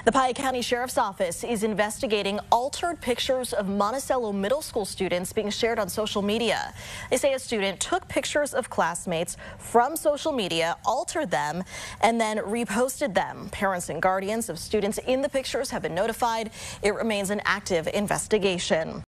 The Piatt County Sheriff's Office is investigating altered pictures of Monticello Middle School students being shared on social media. They say a student took pictures of classmates from social media, altered them, and then reposted them. Parents and guardians of students in the pictures have been notified. It remains an active investigation.